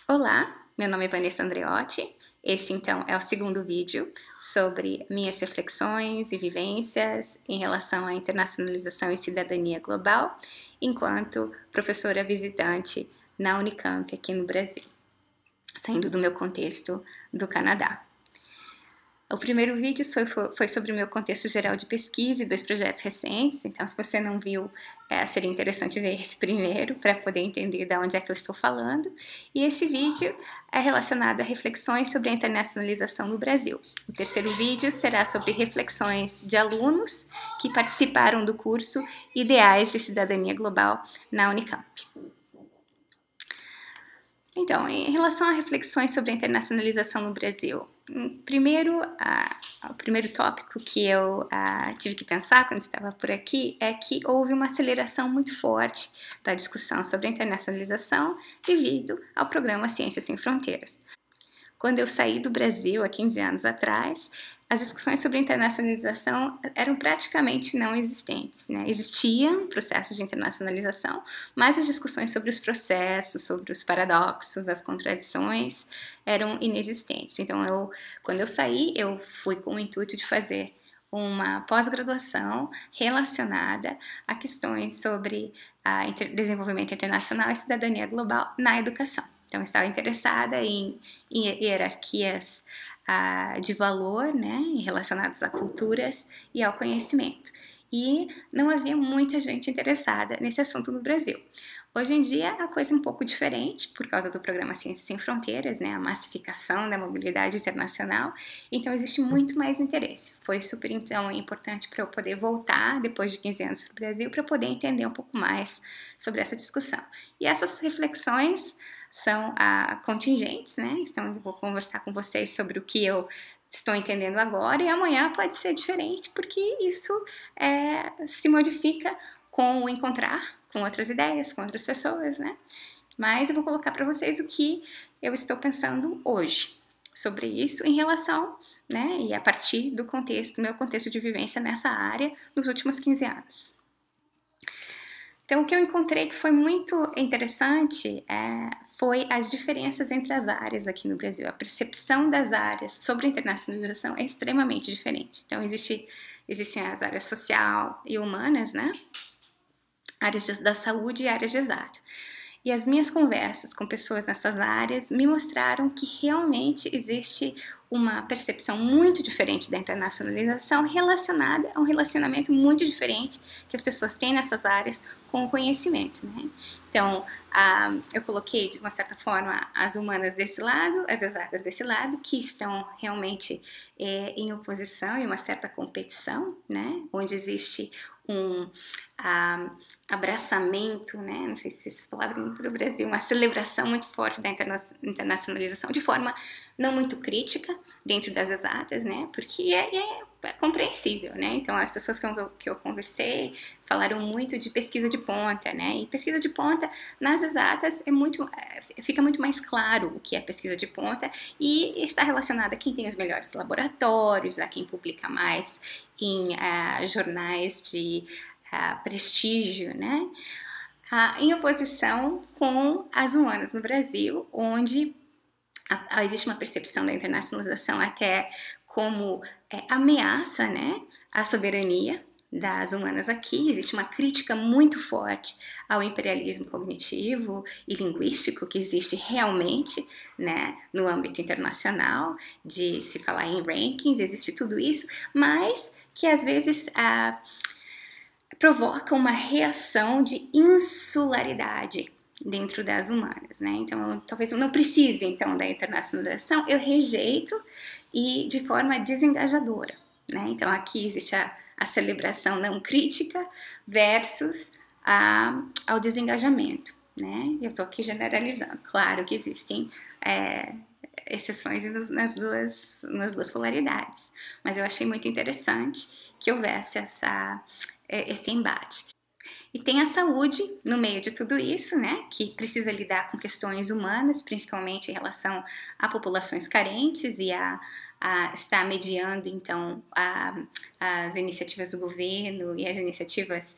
Olá, meu nome é Vanessa Andreotti. Esse então é o segundo vídeo sobre minhas reflexões e vivências em relação à internacionalização e cidadania global, enquanto professora visitante na Unicamp aqui no Brasil, saindo do meu contexto do Canadá. O primeiro vídeo foi sobre o meu contexto geral de pesquisa e 2 projetos recentes, então se você não viu, seria interessante ver esse primeiro para poder entender de onde é que eu estou falando. E esse vídeo é relacionado a reflexões sobre a internacionalização no Brasil. O terceiro vídeo será sobre reflexões de alunos que participaram do curso Ideais de Cidadania Global na Unicamp. Então, em relação a reflexões sobre a internacionalização no Brasil, o primeiro tópico que eu tive que pensar quando estava por aqui é que houve uma aceleração muito forte da discussão sobre a internacionalização devido ao programa Ciências Sem Fronteiras. Quando eu saí do Brasil há 15 anos atrás, as discussões sobre internacionalização eram praticamente não existentes, né? Existiam processos de internacionalização, mas as discussões sobre os processos, sobre os paradoxos, as contradições eram inexistentes. Então, quando eu saí, eu fui com o intuito de fazer uma pós-graduação relacionada a questões sobre desenvolvimento internacional e cidadania global na educação. Então, eu estava interessada em hierarquias de valor, né, relacionadas a culturas e ao conhecimento. E não havia muita gente interessada nesse assunto no Brasil. Hoje em dia a coisa é um pouco diferente por causa do programa Ciências Sem Fronteiras, né, a massificação da mobilidade internacional, então existe muito mais interesse. Foi super então importante para eu poder voltar depois de 15 anos para o Brasil para poder entender um pouco mais sobre essa discussão. E essas reflexões são contingentes, né? Então eu vou conversar com vocês sobre o que eu estou entendendo agora e amanhã pode ser diferente, porque isso se modifica com o encontrar com outras ideias, com outras pessoas, né? Mas eu vou colocar para vocês o que eu estou pensando hoje sobre isso em relação, né? E a partir do meu contexto de vivência nessa área nos últimos 15 anos. Então, o que eu encontrei que foi muito interessante foi as diferenças entre as áreas aqui no Brasil. A percepção das áreas sobre a internacionalização é extremamente diferente. Então, existem as áreas social e humanas, né? Áreas da saúde e áreas de exato. E as minhas conversas com pessoas nessas áreas me mostraram que realmente existe uma percepção muito diferente da internacionalização relacionada a um relacionamento muito diferente que as pessoas têm nessas áreas com o conhecimento, né? Então, eu coloquei de uma certa forma as humanas desse lado, as exatas desse lado, que estão realmente em oposição e uma certa competição, né? Onde existe um abraçamento, né? Não sei se essa palavra vem para o Brasil, uma celebração muito forte da internacionalização de forma não muito crítica dentro das exatas, né? Porque é compreensível, né? Então, as pessoas que eu conversei falaram muito de pesquisa de ponta, né? E pesquisa de ponta nas exatas fica muito mais claro o que é pesquisa de ponta e está relacionada a quem tem os melhores laboratórios, a quem publica mais em jornais de prestígio, né? Em oposição com as humanas no Brasil, onde existe uma percepção da internacionalização até como ameaça, né, à soberania das humanas aqui. Existe uma crítica muito forte ao imperialismo cognitivo e linguístico que existe realmente, né, no âmbito internacional, de se falar em rankings, existe tudo isso, mas que às vezes provoca uma reação de insularidade dentro das humanas, né? Então, talvez eu não precise, então, da internacionalização, eu rejeito e de forma desengajadora, né? Então, aqui existe a celebração não crítica versus ao desengajamento, né? Eu tô aqui generalizando. Claro que existem exceções nas duas polaridades, mas eu achei muito interessante que houvesse esse embate. E tem a saúde no meio de tudo isso, né, que precisa lidar com questões humanas, principalmente em relação a populações carentes e estar mediando, então, as iniciativas do governo e as iniciativas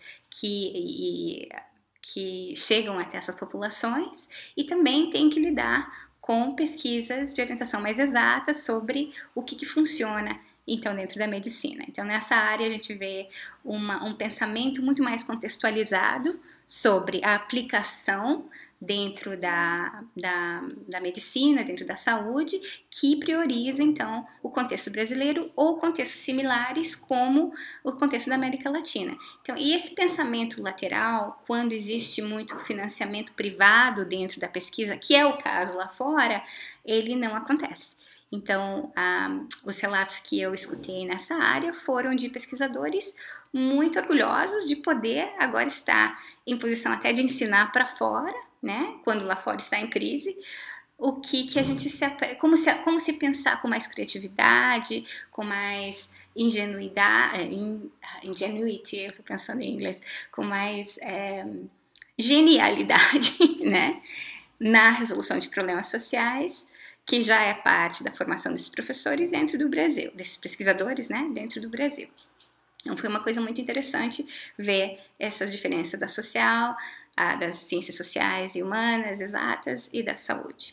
que chegam até essas populações, e também tem que lidar com pesquisas de orientação mais exata sobre o que funciona, então, dentro da medicina. Então, nessa área, a gente vê um pensamento muito mais contextualizado sobre a aplicação dentro da medicina, dentro da saúde, que prioriza, então, o contexto brasileiro ou contextos similares, como o contexto da América Latina. Então, e esse pensamento lateral, quando existe muito financiamento privado dentro da pesquisa, que é o caso lá fora, ele não acontece. Então, os relatos que eu escutei nessa área foram de pesquisadores muito orgulhosos de poder agora estar em posição até de ensinar para fora, né, quando lá fora está em crise, o que a gente como se pensar com mais criatividade, com mais ingenuidade, ingenuity, eu estou pensando em inglês, com mais genialidade, né, na resolução de problemas sociais, que já é parte da formação desses professores dentro do Brasil, desses pesquisadores, né, dentro do Brasil. Então, foi uma coisa muito interessante ver essas diferenças da social, das ciências sociais e humanas, exatas, e da saúde.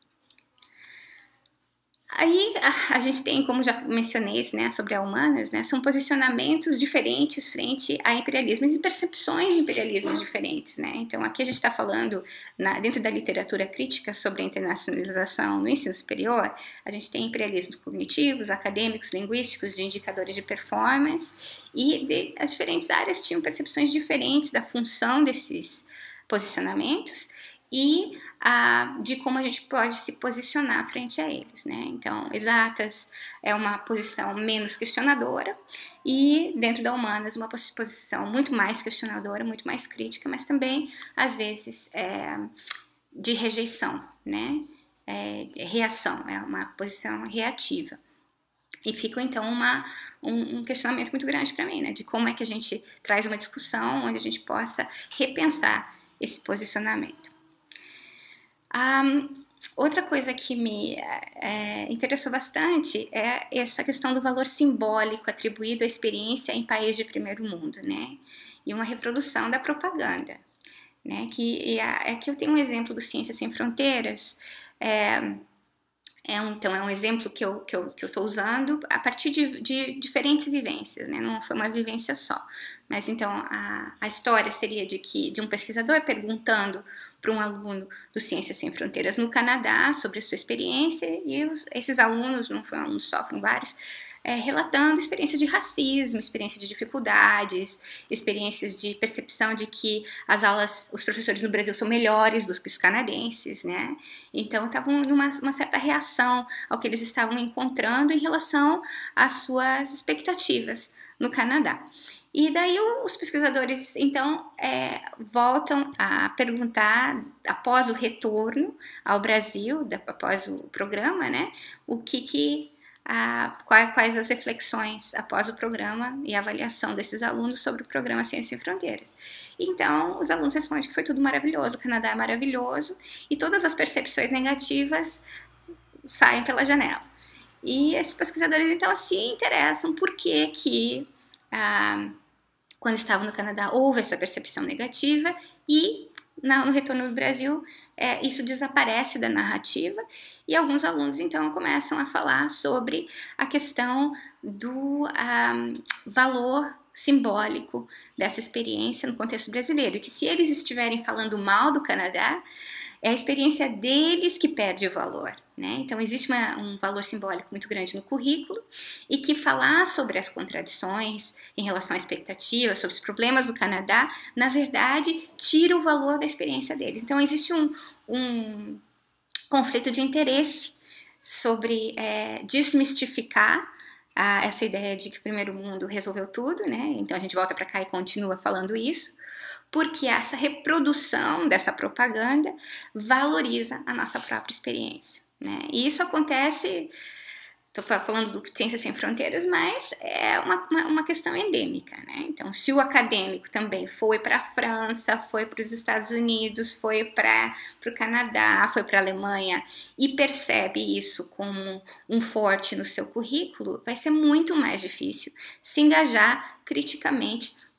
Aí a gente tem, como já mencionei, né, sobre a humanas, né, são posicionamentos diferentes frente a imperialismos e percepções de imperialismos diferentes, né? Então aqui a gente está falando, dentro da literatura crítica sobre a internacionalização no ensino superior, a gente tem imperialismos cognitivos, acadêmicos, linguísticos, de indicadores de performance, e as diferentes áreas tinham percepções diferentes da função desses posicionamentos e de como a gente pode se posicionar frente a eles, né? Então, exatas é uma posição menos questionadora e dentro da humanas uma posição muito mais questionadora, muito mais crítica, mas também às vezes de rejeição, né? Reação, é uma posição reativa. E fica então um questionamento muito grande para mim, né? De como é que a gente traz uma discussão onde a gente possa repensar esse posicionamento. Outra coisa que me interessou bastante é essa questão do valor simbólico atribuído à experiência em países de primeiro mundo, né? E uma reprodução da propaganda, né? Aqui eu tenho um exemplo do Ciências Sem Fronteiras. Então, é um exemplo que eu estou usando a partir de diferentes vivências, né? Não foi uma vivência só. Mas então a história seria de um pesquisador perguntando para um aluno do Ciências Sem Fronteiras no Canadá sobre a sua experiência, e esses alunos, não foi um aluno só, foram vários, relatando experiências de racismo, experiências de dificuldades, experiências de percepção de que os professores no Brasil são melhores do que os canadenses, né? Então estavam numa certa reação ao que eles estavam encontrando em relação às suas expectativas no Canadá. E daí os pesquisadores, então, voltam a perguntar, após o retorno ao Brasil, após o programa, né, quais as reflexões após o programa e a avaliação desses alunos sobre o programa Ciências Sem Fronteiras. Então, os alunos respondem que foi tudo maravilhoso, o Canadá é maravilhoso, e todas as percepções negativas saem pela janela. E esses pesquisadores, então, se interessam por que quando estavam no Canadá houve essa percepção negativa e no retorno do Brasil isso desaparece da narrativa, e alguns alunos então começam a falar sobre a questão do valor simbólico dessa experiência no contexto brasileiro, e que se eles estiverem falando mal do Canadá, é a experiência deles que perde o valor, né? Então existe um valor simbólico muito grande no currículo, e que falar sobre as contradições em relação à expectativa, sobre os problemas do Canadá, na verdade tira o valor da experiência deles. Então existe um conflito de interesse sobre desmistificar essa ideia de que o primeiro mundo resolveu tudo, né? Então a gente volta para cá e continua falando isso, porque essa reprodução dessa propaganda valoriza a nossa própria experiência, né? E isso acontece, estou falando do Ciências Sem Fronteiras, mas é uma questão endêmica, né? Então, se o acadêmico também foi para a França, foi para os Estados Unidos, foi para o Canadá, foi para a Alemanha e percebe isso como um forte no seu currículo, vai ser muito mais difícil se engajar criticamente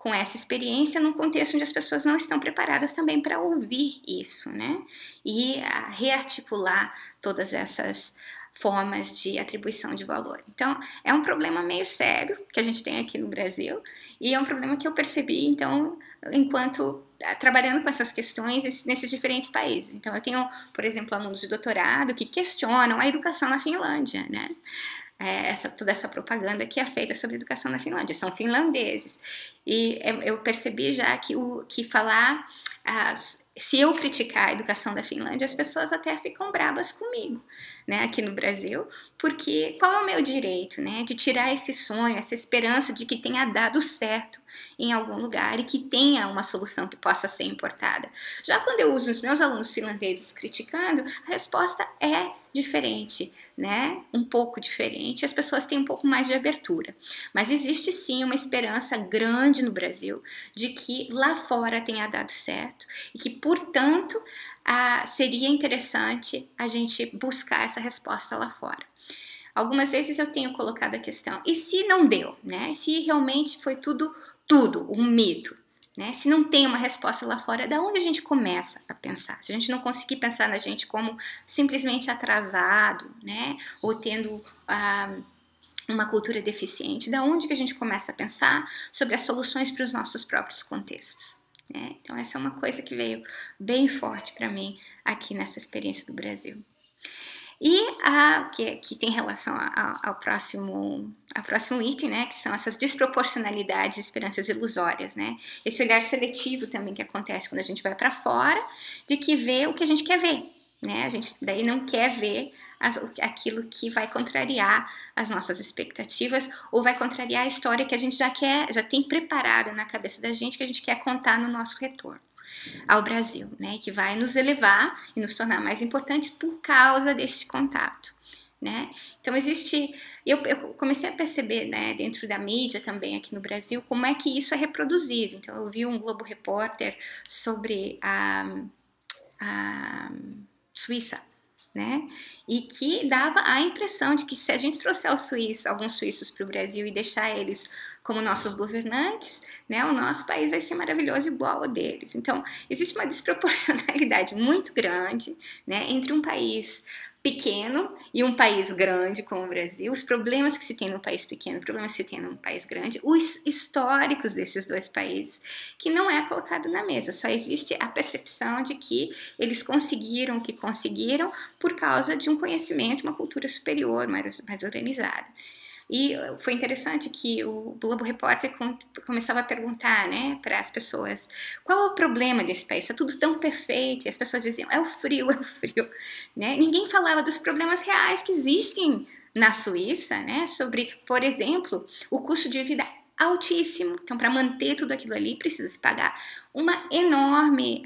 com essa experiência num contexto onde as pessoas não estão preparadas também para ouvir isso, né? E rearticular todas essas formas de atribuição de valor. Então, é um problema meio sério que a gente tem aqui no Brasil e é um problema que eu percebi, então, enquanto trabalhando com essas questões nesses diferentes países. Então, eu tenho, por exemplo, alunos de doutorado que questionam a educação na Finlândia, né? Toda essa propaganda que é feita sobre educação na Finlândia, são finlandeses. E eu percebi já que falar, se eu criticar a educação da Finlândia, as pessoas até ficam bravas comigo, né, aqui no Brasil, porque qual é o meu direito, né, de tirar esse sonho, essa esperança de que tenha dado certo em algum lugar e que tenha uma solução que possa ser importada. Já quando eu uso os meus alunos finlandeses criticando, a resposta é diferente, né? Um pouco diferente, as pessoas têm um pouco mais de abertura. Mas existe sim uma esperança grande no Brasil de que lá fora tenha dado certo e que, portanto, seria interessante a gente buscar essa resposta lá fora. Algumas vezes eu tenho colocado a questão, e se não deu, né? Se realmente foi tudo um mito, né? Se não tem uma resposta lá fora, da onde a gente começa a pensar? Se a gente não conseguir pensar na gente como simplesmente atrasado, né? Ou tendo uma cultura deficiente, da onde que a gente começa a pensar sobre as soluções para os nossos próprios contextos? Né? Então essa é uma coisa que veio bem forte para mim aqui nessa experiência do Brasil. E que tem relação ao próximo item, né, que são essas desproporcionalidades e esperanças ilusórias, né? Esse olhar seletivo também que acontece quando a gente vai para fora, de que vê o que a gente quer ver, né? A gente daí não quer ver aquilo que vai contrariar as nossas expectativas ou vai contrariar a história que a gente já tem preparada na cabeça da gente, que a gente quer contar no nosso retorno ao Brasil, né, que vai nos elevar e nos tornar mais importantes por causa deste contato, né? Então eu comecei a perceber, né, dentro da mídia também aqui no Brasil, como é que isso é reproduzido. Então eu vi um Globo Repórter sobre a Suíça, né? E que dava a impressão de que se a gente trouxer alguns suíços para o Brasil e deixar eles como nossos governantes, né, o nosso país vai ser maravilhoso igual ao deles. Então, existe uma desproporcionalidade muito grande, né, entre um país pequeno e um país grande como o Brasil, os problemas que se tem num país pequeno, os problemas que se tem num país grande, os históricos desses dois países, que não é colocado na mesa, só existe a percepção de que eles conseguiram o que conseguiram por causa de um conhecimento, uma cultura superior, mais organizada. E foi interessante que o Globo Repórter começava a perguntar, né, para as pessoas, qual é o problema desse país? Está tudo tão perfeito. E as pessoas diziam, é o frio, né? Ninguém falava dos problemas reais que existem na Suíça, né, sobre, por exemplo, o custo de vida altíssimo. Então, para manter tudo aquilo ali, precisa se pagar uma enorme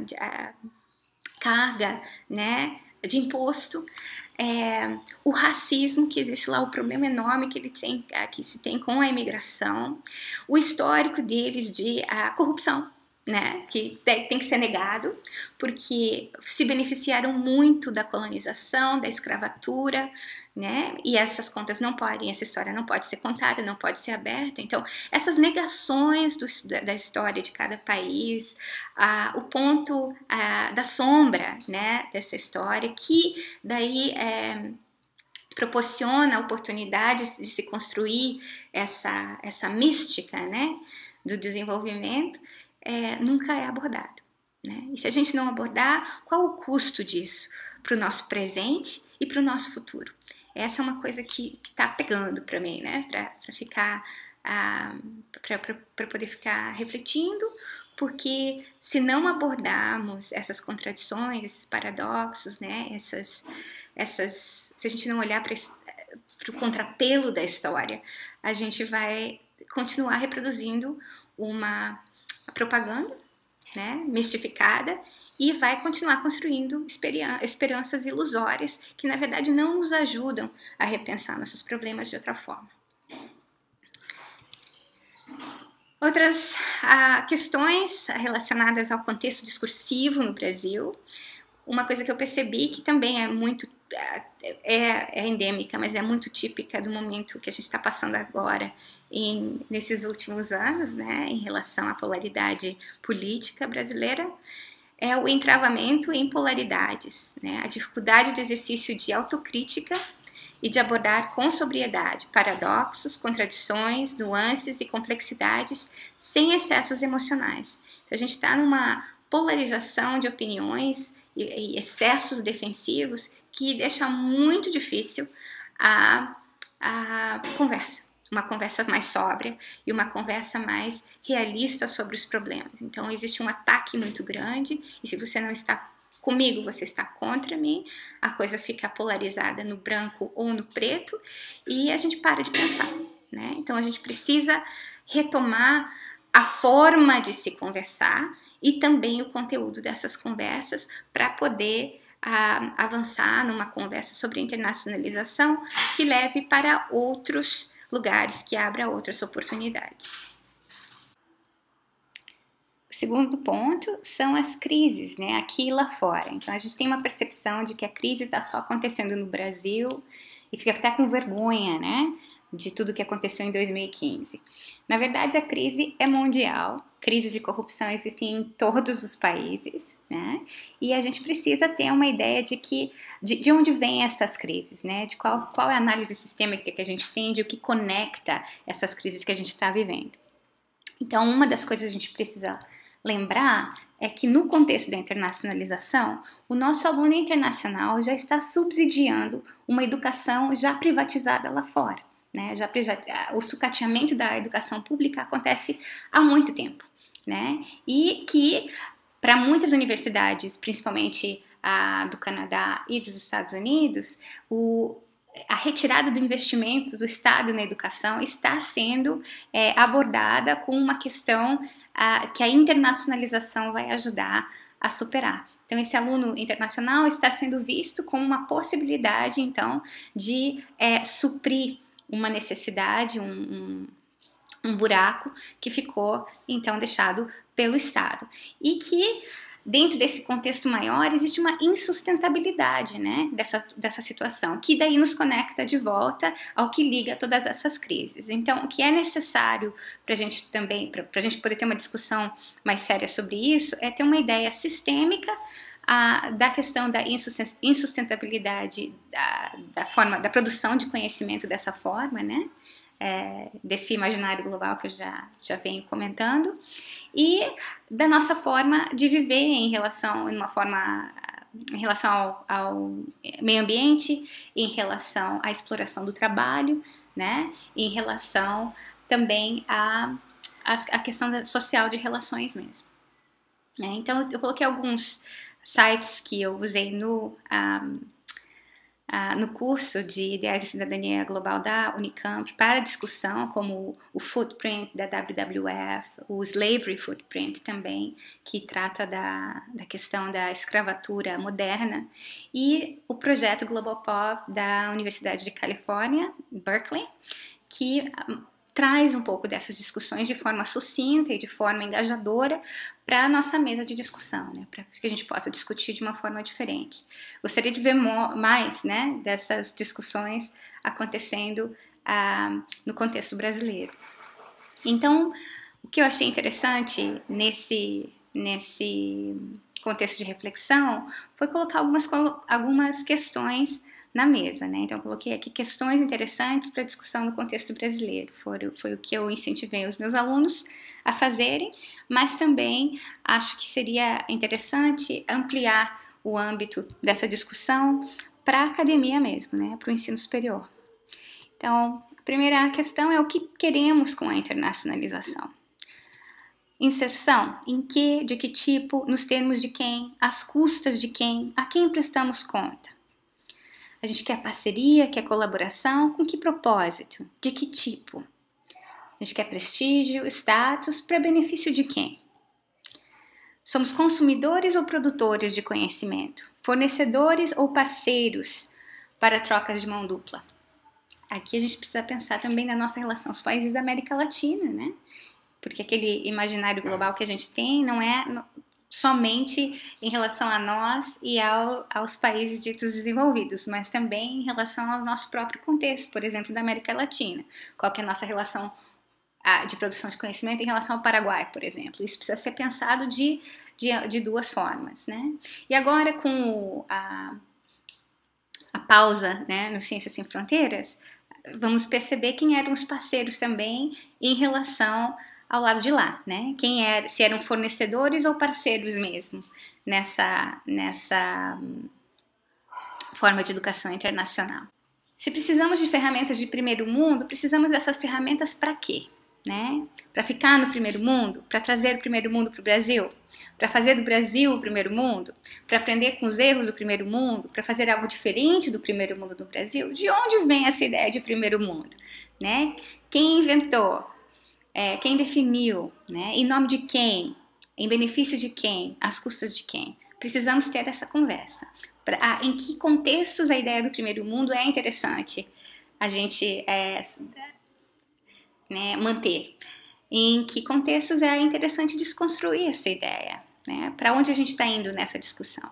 carga, né, de imposto. O racismo que existe lá, o problema enorme que se tem com a imigração, o histórico deles de corrupção, né, que tem que ser negado, porque se beneficiaram muito da colonização, da escravatura, né, e essas contas não podem, essa história não pode ser contada, não pode ser aberta. Então, essas negações da história de cada país, o ponto da sombra, né, dessa história, que daí proporciona oportunidades de se construir essa mística, né, do desenvolvimento, nunca é abordado, né? E se a gente não abordar, qual o custo disso para o nosso presente e para o nosso futuro? Essa é uma coisa que está pegando para mim, né? Para ficar, para poder ficar refletindo, porque se não abordarmos essas contradições, esses paradoxos, né? Se a gente não olhar para o contrapelo da história, a gente vai continuar reproduzindo uma propaganda, né, mistificada, e vai continuar construindo esperanças ilusórias que, na verdade, não nos ajudam a repensar nossos problemas de outra forma. Outras questões relacionadas ao contexto discursivo no Brasil. uma coisa que eu percebi que também é muito é endêmica, mas é muito típica do momento que a gente está passando agora nesses últimos anos, né, em relação à polaridade política brasileira, é o entravamento em polaridades, né, a dificuldade do exercício de autocrítica e de abordar com sobriedade paradoxos, contradições, nuances e complexidades sem excessos emocionais. Então, a gente está numa polarização de opiniões e excessos defensivos que deixa muito difícil a conversa. Uma conversa mais sóbria e uma conversa mais realista sobre os problemas. Então, existe um ataque muito grande e se você não está comigo, você está contra mim, a coisa fica polarizada no branco ou no preto e a gente para de pensar, né? Então, a gente precisa retomar a forma de se conversar e também o conteúdo dessas conversas para poder avançar numa conversa sobre internacionalização que leve para outros lugares, que abra outras oportunidades. O segundo ponto são as crises, né, aqui e lá fora. Então a gente tem uma percepção de que a crise está só acontecendo no Brasil e fica até com vergonha, né, de tudo que aconteceu em 2015. Na verdade, a crise é mundial. Crises de corrupção existem em todos os países, né? E a gente precisa ter uma ideia de onde vêm essas crises, né? De qual é a análise sistêmica que a gente tem, de o que conecta essas crises que a gente está vivendo. Então, uma das coisas que a gente precisa lembrar é que no contexto da internacionalização, o nosso aluno internacional já está subsidiando uma educação já privatizada lá fora. Né? O sucateamento da educação pública acontece há muito tempo, né? E que para muitas universidades, principalmente a do Canadá e dos Estados Unidos, a retirada do investimento do Estado na educação está sendo abordada com uma questão que a internacionalização vai ajudar a superar. Então, esse aluno internacional está sendo visto como uma possibilidade, então, de suprir uma necessidade, um buraco que ficou, então, deixado pelo Estado. E que, dentro desse contexto maior, existe uma insustentabilidade, né, dessa situação, que daí nos conecta de volta ao que liga todas essas crises. Então, o que é necessário para a gente também, para a gente poder ter uma discussão mais séria sobre isso, é ter uma ideia sistêmica da questão da insustentabilidade da produção de conhecimento dessa forma, né? Desse imaginário global que eu já venho comentando, e da nossa forma de viver em relação ao meio ambiente, em relação à exploração do trabalho, né? Em relação também à questão social de relações mesmo. Então, eu coloquei alguns sites que eu usei no curso de Ideais de Cidadania Global da Unicamp para discussão, como o Footprint da WWF, o Slavery Footprint também, que trata da questão da escravatura moderna, e o projeto Global POV da Universidade de Califórnia, Berkeley, que traz um pouco dessas discussões de forma sucinta e de forma engajadora para a nossa mesa de discussão, né? Para que a gente possa discutir de uma forma diferente. Gostaria de ver mais, né, dessas discussões acontecendo no contexto brasileiro. Então, o que eu achei interessante nesse contexto de reflexão foi colocar algumas questões na mesa, né? Então, eu coloquei aqui questões interessantes para discussão no contexto brasileiro. Foi o que eu incentivei os meus alunos a fazerem, mas também acho que seria interessante ampliar o âmbito dessa discussão para a academia mesmo, né? Para o ensino superior. Então, a primeira questão é o que queremos com a internacionalização. Inserção, em que, de que tipo, nos termos de quem, às custas de quem, a quem prestamos conta. A gente quer parceria, quer colaboração, com que propósito? De que tipo? A gente quer prestígio, status, para benefício de quem? Somos consumidores ou produtores de conhecimento? Fornecedores ou parceiros para trocas de mão dupla? Aqui a gente precisa pensar também na nossa relação aos países da América Latina, né? Porque aquele imaginário global que a gente tem não é somente em relação a nós e aos países ditos desenvolvidos, mas também em relação ao nosso próprio contexto, por exemplo, da América Latina. Qual que é a nossa relação de produção de conhecimento em relação ao Paraguai, por exemplo? Isso precisa ser pensado de duas formas, né? E agora, com a pausa, né, no Ciências Sem Fronteiras, vamos perceber quem eram os parceiros também em relação ao lado de lá, né? Se eram fornecedores ou parceiros mesmo nessa forma de educação internacional. Se precisamos de ferramentas de primeiro mundo, precisamos dessas ferramentas para quê? Né? Para ficar no primeiro mundo? Para trazer o primeiro mundo para o Brasil? Para fazer do Brasil o primeiro mundo? Para aprender com os erros do primeiro mundo? Para fazer algo diferente do primeiro mundo do Brasil? De onde vem essa ideia de primeiro mundo? Né? Quem inventou? Quem definiu? Né? Em nome de quem? Em benefício de quem? Às custas de quem? Precisamos ter essa conversa. Em que contextos a ideia do primeiro mundo é interessante a gente manter? Em que contextos é interessante desconstruir essa ideia? Né? Para onde a gente está indo nessa discussão?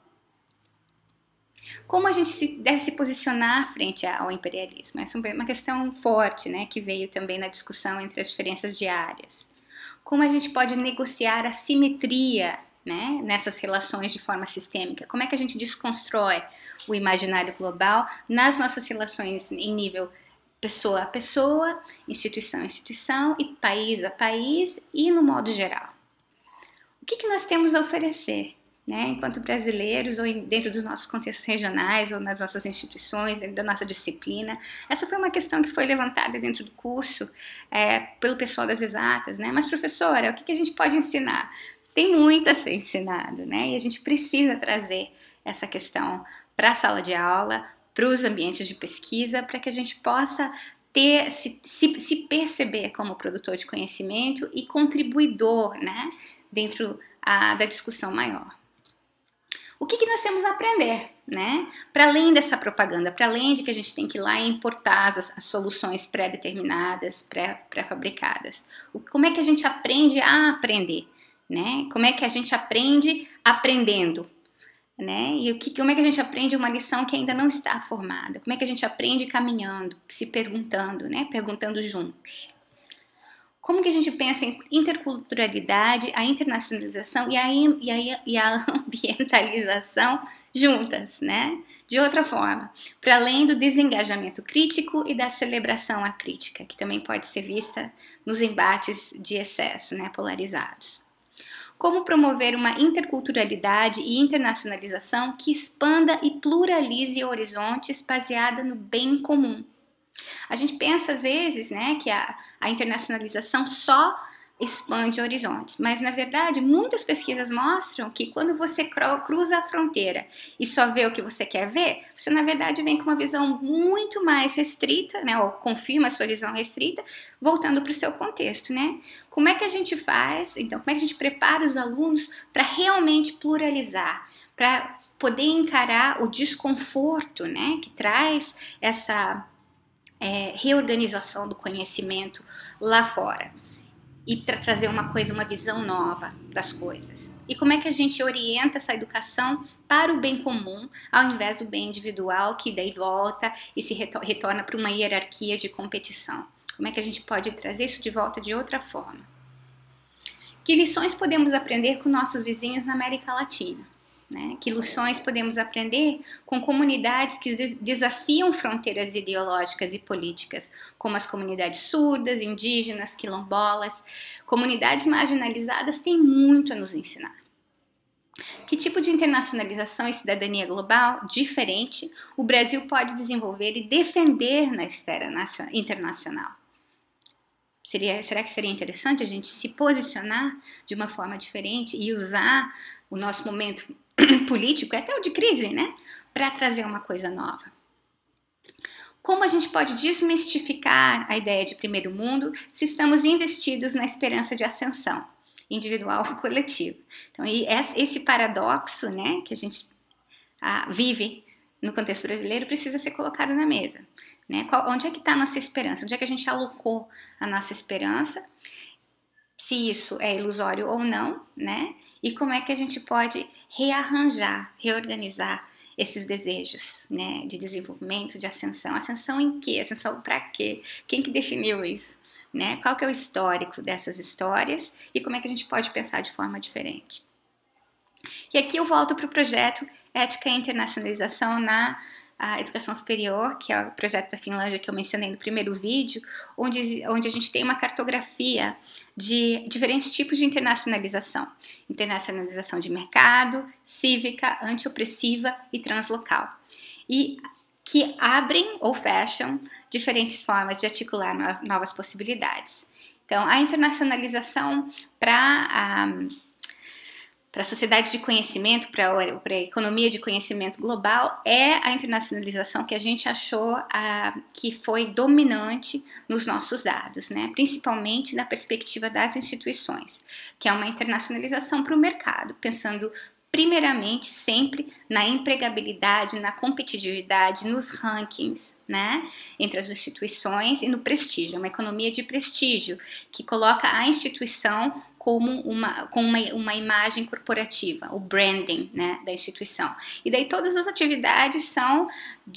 Como a gente deve se posicionar frente ao imperialismo? Essa é uma questão forte, né, que veio também na discussão entre as diferenças de áreas. Como a gente pode negociar a simetria, né, nessas relações de forma sistêmica? Como é que a gente desconstrói o imaginário global nas nossas relações em nível pessoa a pessoa, instituição a instituição e país a país e no modo geral? O que nós temos a oferecer, né, enquanto brasileiros ou dentro dos nossos contextos regionais ou nas nossas instituições, dentro da nossa disciplina? Essa foi uma questão que foi levantada dentro do curso pelo pessoal das exatas, né? Mas professora, o que a gente pode ensinar? Tem muito a ser ensinado, né? E a gente precisa trazer essa questão para a sala de aula, para os ambientes de pesquisa, para que a gente possa se perceber como produtor de conhecimento e contribuidor, né, dentro da discussão maior. O que nós temos a aprender, né? Para além dessa propaganda, para além de que a gente tem que ir lá e importar as soluções pré-determinadas, pré-fabricadas. Como é que a gente aprende a aprender, né? Como é que a gente aprende aprendendo, né? E como é que a gente aprende uma lição que ainda não está formada? Como é que a gente aprende caminhando, se perguntando, né? Perguntando juntos. Como que a gente pensa em interculturalidade, a internacionalização e a ambientalização juntas, né? De outra forma, para além do desengajamento crítico e da celebração à crítica, que também pode ser vista nos embates de excesso, né, polarizados. Como promover uma interculturalidade e internacionalização que expanda e pluralize horizontes baseada no bem comum. A gente pensa às vezes, né, que a internacionalização só expande horizontes, mas na verdade muitas pesquisas mostram que quando você cruza a fronteira e só vê o que você quer ver, você na verdade vem com uma visão muito mais restrita, né, ou confirma a sua visão restrita, voltando para o seu contexto, né? Como é que a gente faz, então, como é que a gente prepara os alunos para realmente pluralizar, para poder encarar o desconforto, né, que traz essa reorganização do conhecimento lá fora e para trazer uma visão nova das coisas. E como é que a gente orienta essa educação para o bem comum, ao invés do bem individual, que daí volta e se retorna para uma hierarquia de competição? Como é que a gente pode trazer isso de volta de outra forma? Que lições podemos aprender com nossos vizinhos na América Latina? Né? Que lições podemos aprender com comunidades que desafiam fronteiras ideológicas e políticas, como as comunidades surdas, indígenas, quilombolas? Comunidades marginalizadas têm muito a nos ensinar. Que tipo de internacionalização e cidadania global diferente o Brasil pode desenvolver e defender na esfera internacional? Será que seria interessante a gente se posicionar de uma forma diferente e usar o nosso momento político, até o de crise, né, para trazer uma coisa nova? Como a gente pode desmistificar a ideia de primeiro mundo se estamos investidos na esperança de ascensão individual ou coletiva? Então, esse paradoxo, né, que a gente vive no contexto brasileiro precisa ser colocado na mesa. Né? Onde é que está a nossa esperança? Onde é que a gente alocou a nossa esperança? Se isso é ilusório ou não, né? e como é que a gente pode rearranjar, reorganizar esses desejos, né, de desenvolvimento, de ascensão. Ascensão em quê? Ascensão para quê? Quem que definiu isso? Né? Qual que é o histórico dessas histórias e como é que a gente pode pensar de forma diferente? E aqui eu volto para o projeto Ética e Internacionalização na Educação Superior, que é o projeto da Finlândia que eu mencionei no primeiro vídeo, onde a gente tem uma cartografia de diferentes tipos de internacionalização. Internacionalização de mercado, cívica, antiopressiva e translocal. E que abrem ou fecham diferentes formas de articular novas possibilidades. Então, a internacionalização para a sociedade de conhecimento, para a economia de conhecimento global, é a internacionalização que a gente achou que foi dominante nos nossos dados, né? Principalmente na perspectiva das instituições, que é uma internacionalização para o mercado, pensando primeiramente sempre na empregabilidade, na competitividade, nos rankings, né, entre as instituições e no prestígio, uma economia de prestígio que coloca a instituição como uma imagem corporativa, o branding, né, da instituição. E daí todas as atividades são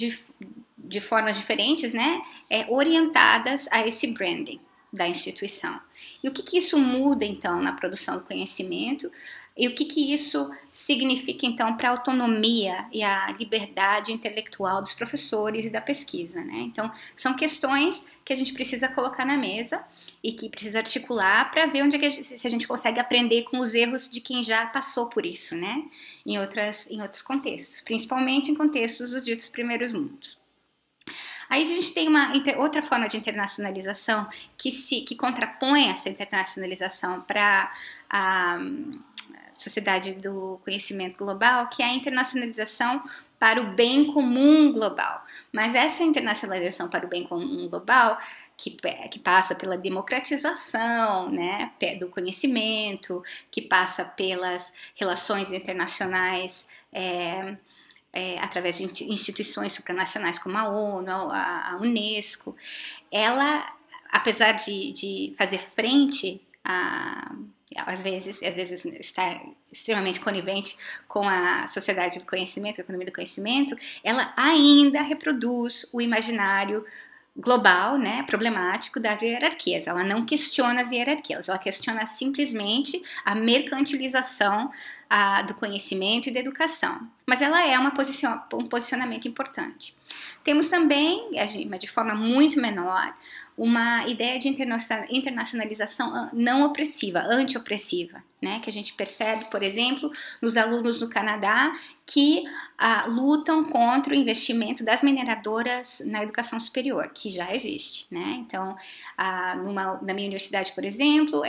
de formas diferentes, né, orientadas a esse branding da instituição. E o que isso muda então na produção do conhecimento? E o que isso significa, então, para a autonomia e a liberdade intelectual dos professores e da pesquisa, né? Então, são questões que a gente precisa colocar na mesa e que precisa articular para ver onde é que se a gente consegue aprender com os erros de quem já passou por isso, né? Em outros contextos, principalmente em contextos dos ditos primeiros mundos. Aí a gente tem outra forma de internacionalização que contrapõe essa internacionalização para a sociedade do conhecimento global, que é a internacionalização para o bem comum global. Mas essa internacionalização para o bem comum global, que passa pela democratização, né, do conhecimento, que passa pelas relações internacionais através de instituições supranacionais como a ONU, a Unesco, ela, apesar de fazer frente às vezes está extremamente conivente com a sociedade do conhecimento, a economia do conhecimento, ela ainda reproduz o imaginário global, né, problemático das hierarquias. Ela não questiona as hierarquias, ela questiona simplesmente a mercantilização do conhecimento e da educação. Mas ela é um posicionamento importante. Temos também, mas de forma muito menor, uma ideia de internacionalização não opressiva, anti-opressiva, né? Que a gente percebe, por exemplo, nos alunos do Canadá que lutam contra o investimento das mineradoras na educação superior, que já existe, né? Então, na minha universidade, por exemplo,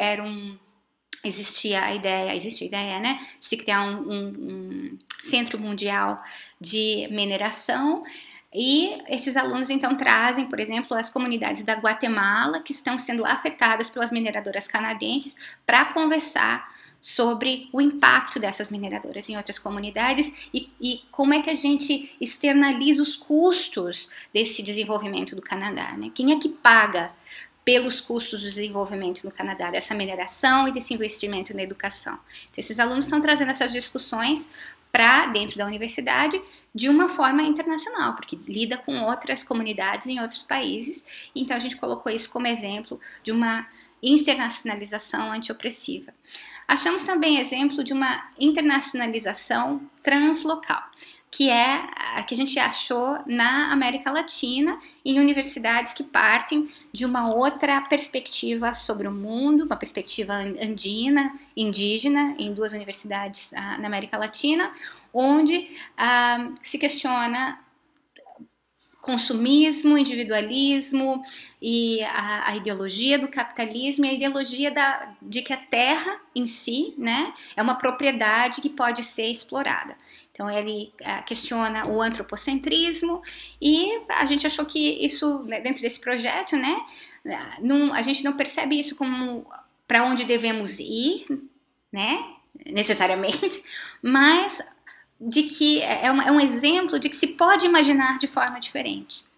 existe a ideia, né, de se criar um centro mundial de mineração. E esses alunos então trazem, por exemplo, as comunidades da Guatemala que estão sendo afetadas pelas mineradoras canadenses para conversar sobre o impacto dessas mineradoras em outras comunidades e como é que a gente externaliza os custos desse desenvolvimento do Canadá, né? Quem é que paga pelos custos do desenvolvimento no Canadá, dessa mineração e desse investimento na educação? Então, esses alunos estão trazendo essas discussões para dentro da universidade de uma forma internacional, porque lida com outras comunidades em outros países. Então a gente colocou isso como exemplo de uma internacionalização antiopressiva. Achamos também exemplo de uma internacionalização translocal, que é a que a gente achou na América Latina, em universidades que partem de uma outra perspectiva sobre o mundo, uma perspectiva andina, indígena, em 2 universidades na América Latina, onde se questiona consumismo, individualismo e a ideologia do capitalismo e a ideologia de que a terra em si, né, é uma propriedade que pode ser explorada. Então ele questiona o antropocentrismo e a gente achou que isso, dentro desse projeto, né, a gente não percebe isso como para onde devemos ir, né, necessariamente, mas de que é um exemplo de que se pode imaginar de forma diferente,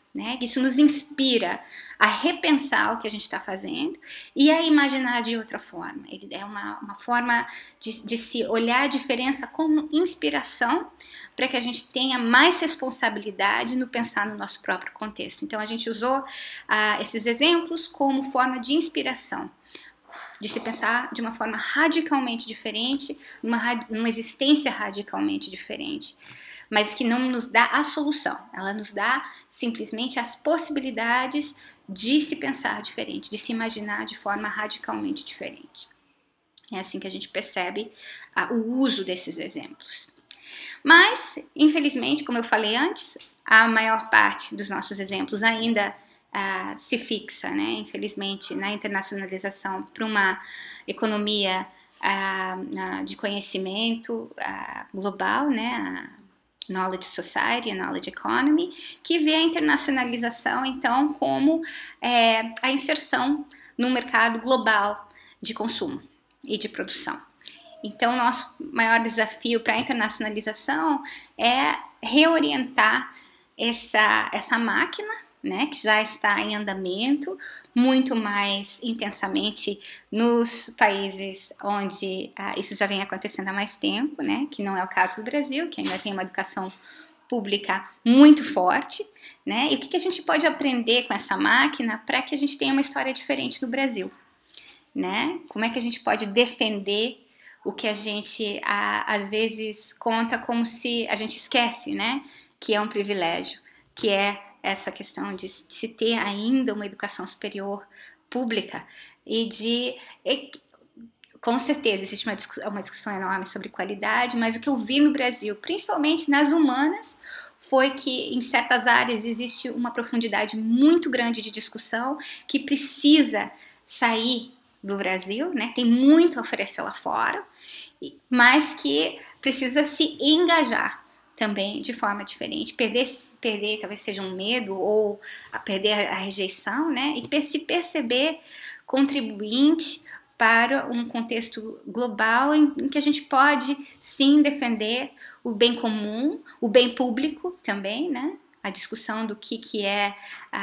né? Isso nos inspira a repensar o que a gente está fazendo e a imaginar de outra forma. Ele é uma forma de se olhar a diferença como inspiração para que a gente tenha mais responsabilidade no pensar no nosso próprio contexto. Então a gente usou esses exemplos como forma de inspiração, de se pensar de uma forma radicalmente diferente, numa existência radicalmente diferente, mas que não nos dá a solução, ela nos dá simplesmente as possibilidades de se pensar diferente, de se imaginar de forma radicalmente diferente. É assim que a gente percebe o uso desses exemplos. Mas, infelizmente, como eu falei antes, a maior parte dos nossos exemplos ainda se fixa, né, infelizmente, na internacionalização para uma economia de conhecimento global, né, a Knowledge Society, a Knowledge Economy, que vê a internacionalização, então, como a inserção no mercado global de consumo e de produção. Então, nosso maior desafio para a internacionalização é reorientar essa máquina, né, que já está em andamento muito mais intensamente nos países onde isso já vem acontecendo há mais tempo, né, que não é o caso do Brasil, que ainda tem uma educação pública muito forte, né, e o que a gente pode aprender com essa máquina para que a gente tenha uma história diferente no Brasil, né, como é que a gente pode defender o que a gente às vezes conta como se a gente esquece, né, que é um privilégio, que é essa questão de se ter ainda uma educação superior pública com certeza existe uma discussão enorme sobre qualidade, mas o que eu vi no Brasil, principalmente nas humanas, foi que em certas áreas existe uma profundidade muito grande de discussão que precisa sair do Brasil, né? Tem muito a oferecer lá fora, mas que precisa se engajar também de forma diferente, perder talvez seja um medo ou perder a rejeição, né? E se perceber contribuinte para um contexto global em que a gente pode sim defender o bem comum, o bem público também, né? A discussão do que é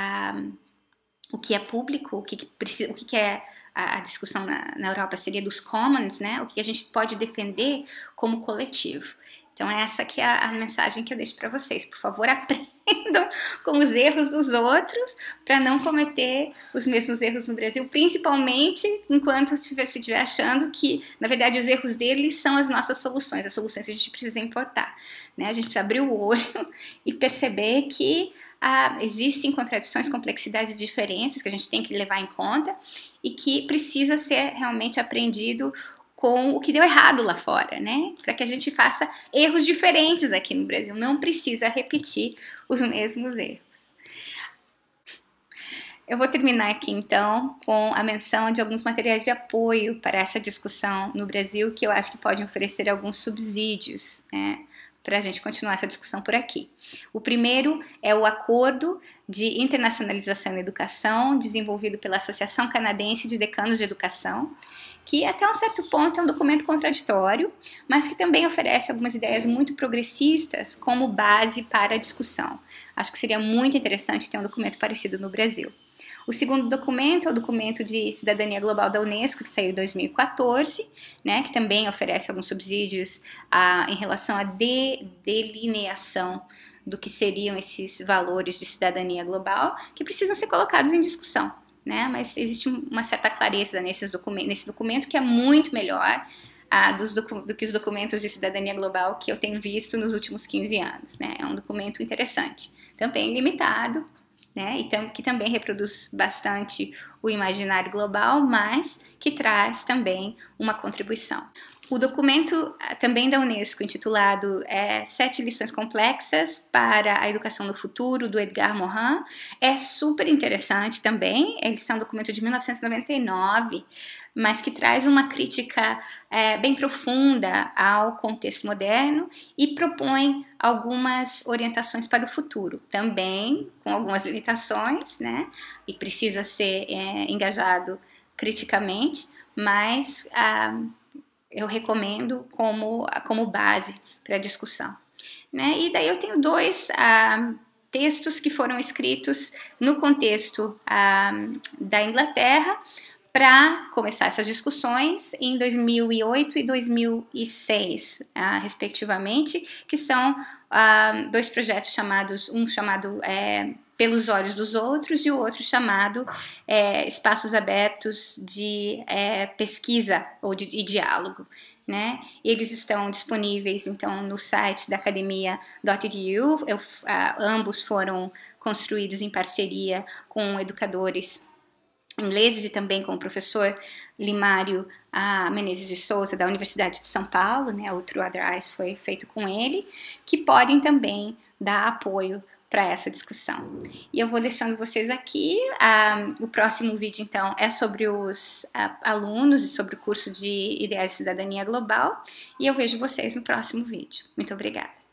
o que é público, o que é a discussão na Europa seria dos commons, né? O que a gente pode defender como coletivo. Então essa que é a mensagem que eu deixo para vocês. Por favor, aprendam com os erros dos outros para não cometer os mesmos erros no Brasil, principalmente enquanto se estiver achando que, na verdade, os erros deles são as nossas soluções, as soluções que a gente precisa importar, né? A gente precisa abrir o olho e perceber que existem contradições, complexidades e diferenças que a gente tem que levar em conta e que precisa ser realmente aprendido com o que deu errado lá fora, né? Para que a gente faça erros diferentes aqui no Brasil. Não precisa repetir os mesmos erros. Eu vou terminar aqui, então, com a menção de alguns materiais de apoio para essa discussão no Brasil, que eu acho que podem oferecer alguns subsídios, né, para a gente continuar essa discussão por aqui. O primeiro é o Acordo de Internacionalização na Educação, desenvolvido pela Associação Canadense de Decanos de Educação, que até um certo ponto é um documento contraditório, mas que também oferece algumas ideias muito progressistas como base para a discussão. Acho que seria muito interessante ter um documento parecido no Brasil. O segundo documento é o documento de cidadania global da Unesco, que saiu em 2014, né, que também oferece alguns subsídios em relação à delineação do que seriam esses valores de cidadania global, que precisam ser colocados em discussão, né, mas existe uma certa clareza nesse documento que é muito melhor do que os documentos de cidadania global que eu tenho visto nos últimos 15 anos, né, é um documento interessante, também limitado, né, então, que também reproduz bastante o imaginário global, mas que traz também uma contribuição. O documento também da Unesco, intitulado 7 lições complexas para a educação no futuro, do Edgar Morin, é super interessante também. Ele é um documento de 1999, mas que traz uma crítica bem profunda ao contexto moderno e propõe algumas orientações para o futuro, também com algumas limitações, né? E precisa ser engajado criticamente, mas eu recomendo como base para a discussão, né? E daí eu tenho dois textos que foram escritos no contexto da Inglaterra para começar essas discussões em 2008 e 2006, respectivamente, que são dois projetos chamados, um chamado Pelos Olhos dos Outros e o outro chamado Espaços Abertos de Pesquisa e Diálogo. Né? Eles estão disponíveis então no site da academia.edu. Ambos foram construídos em parceria com educadores ingleses e também com o professor Limário Menezes de Souza, da Universidade de São Paulo, né? O Through Other Eyes foi feito com ele, que podem também dar apoio para essa discussão. E eu vou deixando vocês aqui. O próximo vídeo, então, é sobre os alunos e sobre o curso de Ideais de Cidadania Global, e eu vejo vocês no próximo vídeo. Muito obrigada!